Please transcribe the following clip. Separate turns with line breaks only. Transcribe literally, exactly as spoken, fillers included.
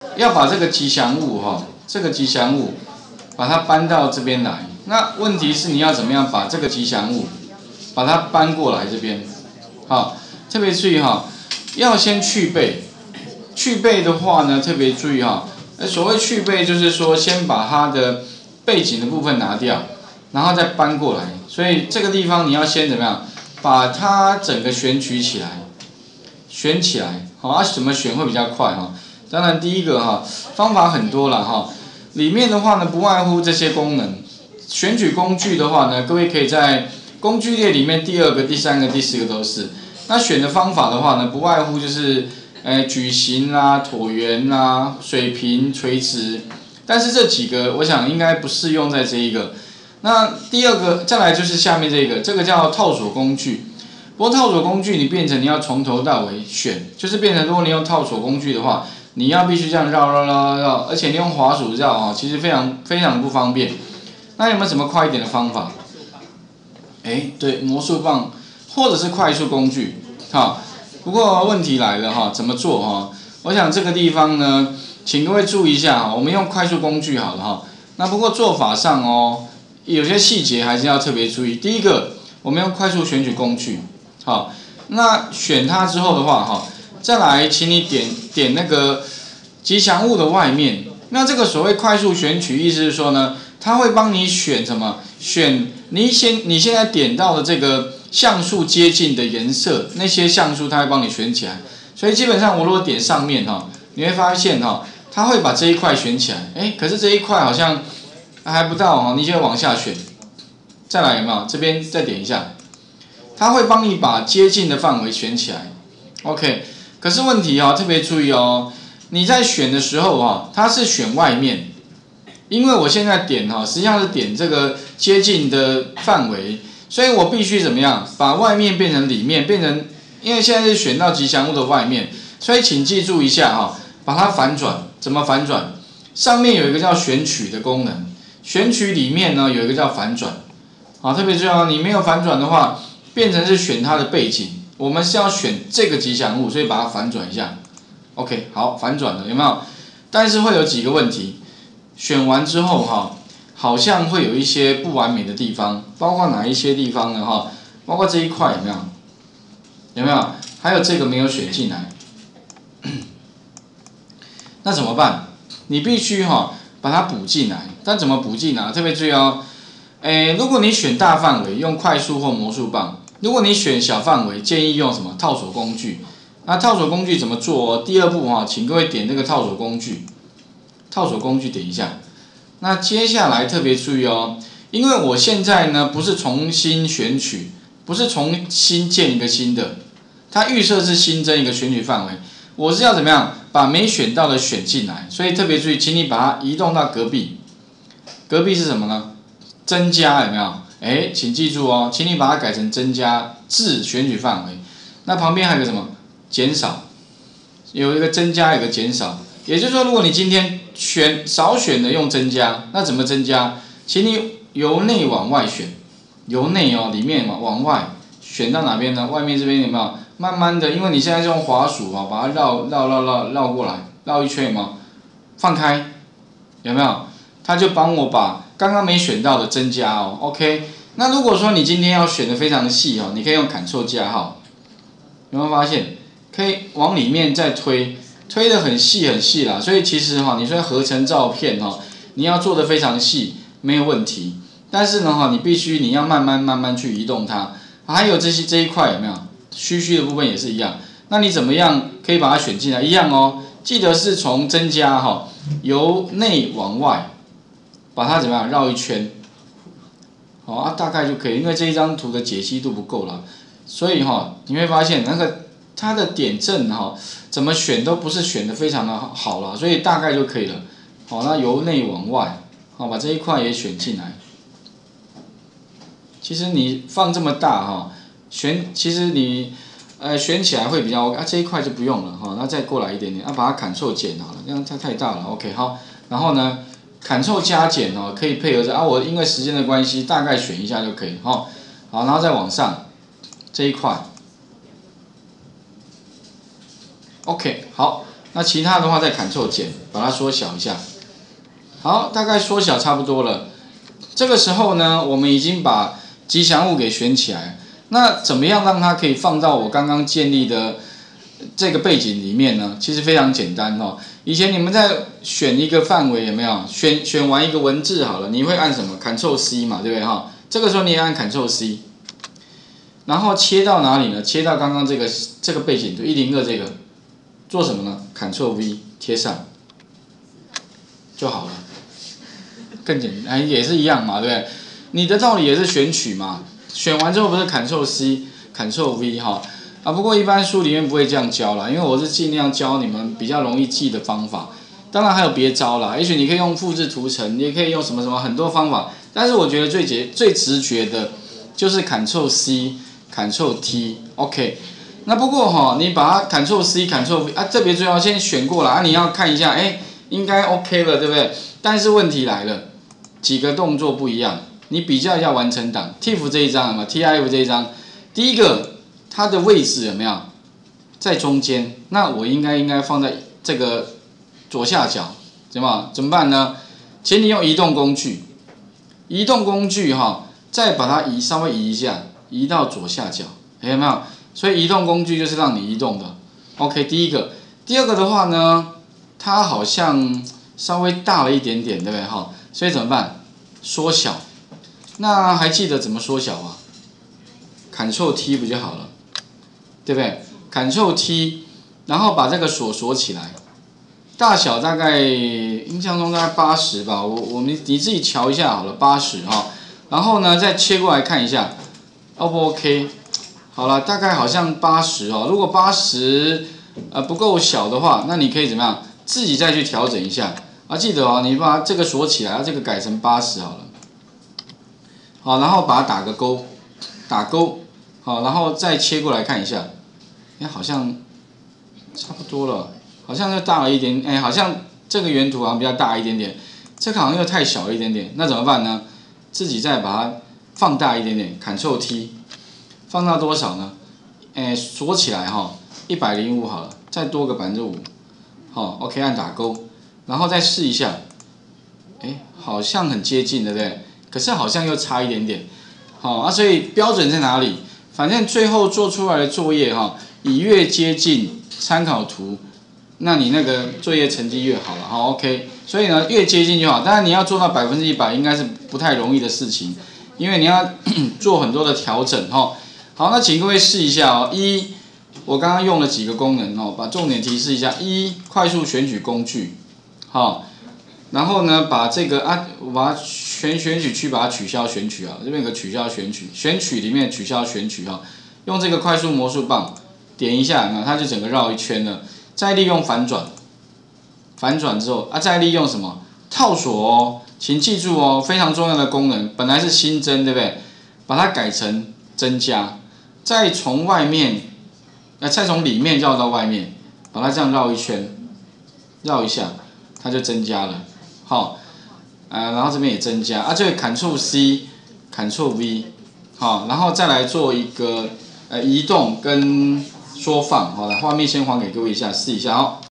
要把这个吉祥物哈、哦，这个吉祥物把它搬到这边来。那问题是你要怎么样把这个吉祥物把它搬过来这边？好，特别注意哈，要先去背。去背的话呢，特别注意哈。所谓去背就是说，先把它的背景的部分拿掉，然后再搬过来。所以这个地方你要先怎么样？把它整个选取起来，选起来。好，啊，怎么选会比较快哈？当然第一个哈，方法很多了哈。里面的话呢，不外乎这些功能。选取工具的话呢，各位可以在工具列里面第二个、第三个、第四个都是。那选的方法的话呢，不外乎就是。呃，矩形啦、椭圆啦、水平、垂直，但是这几个我想应该不适用在这一个。那第二个，再来就是下面这个，这个叫套索工具。不过套索工具你变成你要从头到尾选，就是变成如果你用套索工具的话，你要必须这样绕绕绕绕，而且你用滑鼠绕啊，其实非常非常不方便。那有没有什么快一点的方法？哎，对，魔术棒或者是快速工具，好。不过问题来了哈，怎么做哈？我想这个地方呢，请各位注意一下哈，我们用快速工具好了哈。那不过做法上哦，有些细节还是要特别注意。第一个，我们用快速选取工具，好，那选它之后的话哈，再来请你点点那个吉祥物的外面。那这个所谓快速选取，意思是说呢，它会帮你选什么？选你先你现在点到的这个。像素接近的颜色，那些像素它会帮你选起来，所以基本上我如果点上面哈，你会发现哈，它会把这一块选起来，哎，可是这一块好像还不到哈，你就要往下选，再来有没有？这边再点一下，它会帮你把接近的范围选起来 ，OK。可是问题哈，特别注意哦，你在选的时候哈，它是选外面，因为我现在点哈，实际上是点这个接近的范围。所以我必须怎么样把外面变成里面，变成，因为现在是选到吉祥物的外面，所以请记住一下哈，把它反转，怎么反转？上面有一个叫选取的功能，选取里面呢有一个叫反转，好，特别重要，你没有反转的话，变成是选它的背景，我们是要选这个吉祥物，所以把它反转一下 ，OK， 好，反转了，有没有？但是会有几个问题，选完之后哈。好像会有一些不完美的地方，包括哪一些地方呢？哈，包括这一块有没有？有没有？还有这个没有选进来，那怎么办？你必须哈把它补进来，但怎么补进来？特别注意哦，诶，如果你选大范围，用快速或魔术棒；如果你选小范围，建议用什么套索工具？那套索工具怎么做？第二步哈，请各位点这个套索工具，套索工具点一下。那接下来特别注意哦，因为我现在呢不是重新选取，不是重新建一个新的，它预设是新增一个选取范围，我是要怎么样把没选到的选进来，所以特别注意，请你把它移动到隔壁，隔壁是什么呢？增加有没有？哎，请记住哦，请你把它改成增加至选取范围，那旁边还有个什么？减少，有一个增加，有一个减少。也就是说，如果你今天选少选的用增加，那怎么增加？请你由内往外选，由内哦，里面嘛往外选到哪边呢？外面这边有没有？慢慢的，因为你现在是用滑鼠啊，把它绕绕绕绕绕过来，绕一圈有没有？放开，有没有？它就帮我把刚刚没选到的增加哦 ，OK。那如果说你今天要选的非常细哦，你可以用 Ctrl 加号，有没有发现？可以往里面再推。推得很细很细啦，所以其实哈，你说合成照片哈，你要做得非常细没有问题，但是呢哈，你必须你要慢慢慢慢去移动它，还有这些这一块有没有虚虚的部分也是一样，那你怎么样可以把它选进来？一样哦，记得是从增加哈，由内往外把它怎么样绕一圈，好啊，大概就可以，因为这一张图的解析度不够了，所以哈，你会发现那个它的点阵哈。怎么选都不是选的非常的好了，所以大概就可以了。好，那由内往外，好把这一块也选进来。其实你放这么大哈，选其实你呃选起来会比较 OK 啊，这一块就不用了哈，那再过来一点点，啊把它 Ctrl 减好了，这样它太大了 ，OK 好，然后呢 Ctrl 加减哦，可以配合着啊，我因为时间的关系，大概选一下就可以哈，好，然后再往上这一块。OK， 好， 那其他的话再 Ctrl 减，把它缩小一下。好，大概缩小差不多了。这个时候呢，我们已经把吉祥物给选起来。那怎么样让它可以放到我刚刚建立的这个背景里面呢？其实非常简单哦。以前你们在选一个范围有没有？选选完一个文字好了，你会按什么 ？Ctrl C 嘛，对不对哈？这个时候你也按 Ctrl C， 然后切到哪里呢？切到刚刚这个这个背景图一零二这个，做什么呢 ？Ctrl V 贴上就好了，更简单，也是一样嘛，对不对？你的道理也是选取嘛，选完之后不是 Ctrl C、Ctrl V 哈。啊，不过一般书里面不会这样教啦，因为我是尽量教你们比较容易记的方法。当然还有别招啦，也许你可以用复制图层，你也可以用什么什么很多方法。但是我觉得最直最直觉的，就是 Ctrl C、Ctrl T，OK。那不过哈，你把它 Ctrl C、Ctrl V 啊，特别重要，先选过了啊，你要看一下，哎，应该 OK 了，对不对？但是问题来了，几个动作不一样，你比较一下完成档 T I F 这一张有没有 T I F 这一张，第一个。它的位置有没有在中间？那我应该应该放在这个左下角，怎么怎么办呢？请你用移动工具，移动工具哈，再把它移稍微移一下，移到左下角，有没有？所以移动工具就是让你移动的。OK， 第一个，第二个的话呢，它好像稍微大了一点点，对不对哈？所以怎么办？缩小。那还记得怎么缩小吗 ？Ctrl T 不就好了？对不对 ？Ctrl T， 然后把这个锁锁起来，大小大概印象中大概八十吧，我我们你自己瞧一下好了，八十哈。然后呢，再切过来看一下 ，O 不 OK？ 好了，大概好像八十哦。如果八十呃不够小的话，那你可以怎么样？自己再去调整一下。啊，记得哦，你把这个锁起来，这个改成八十好了。好，然后把它打个勾，打勾。好，然后再切过来看一下，哎，好像差不多了，好像又大了一点，哎，好像这个原图好像比较大一点点，这个好像又太小一点点，那怎么办呢？自己再把它放大一点点 ，Ctrl T， 放到多少呢？哎，锁起来哈，一百零五好了，再多个百分之五，好 ，OK， 按打勾，然后再试一下，哎，好像很接近，对不对？可是好像又差一点点，好啊，所以标准在哪里？反正最后做出来的作业哈，以越接近参考图，那你那个作业成绩越好了，好 OK。所以呢，越接近就好。当然你要做到百分之一百，应该是不太容易的事情，因为你要做很多的调整哈。好，那请各位试一下哦。一，我刚刚用了几个功能哦，把重点提示一下。一，快速选取工具，好。然后呢，把这个啊，我把它全选取区把它取消选取啊，这边有个取消选取，选取里面取消选取哈，用这个快速魔术棒点一下，那它就整个绕一圈了。再利用反转，反转之后啊，再利用什么套锁哦，请记住哦，非常重要的功能，本来是新增对不对？把它改成增加，再从外面，呃，再从里面绕到外面，把它这样绕一圈，绕一下，它就增加了。好，呃，然后这边也增加，啊，这个 Ctrl C、Ctrl V， 好，然后再来做一个呃移动跟缩放，好了，画面先还给各位一下，试一下哦。